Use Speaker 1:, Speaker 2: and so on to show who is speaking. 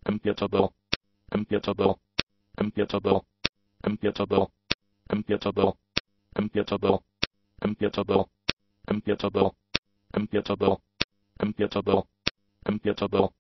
Speaker 1: imputable, imputable, imputable, imputable, imputable, imputable, imputable, imputable, imputable, imputable, imputable,